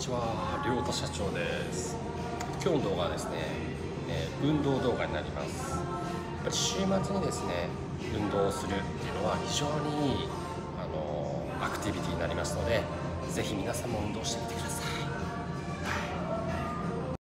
ちは、亮太社長です。今日の動画はですね、運動動画になります。やっぱり週末にですね、運動をするっていうのは非常にいいアクティビティになりますので、ぜひ皆さんも運動してみてください。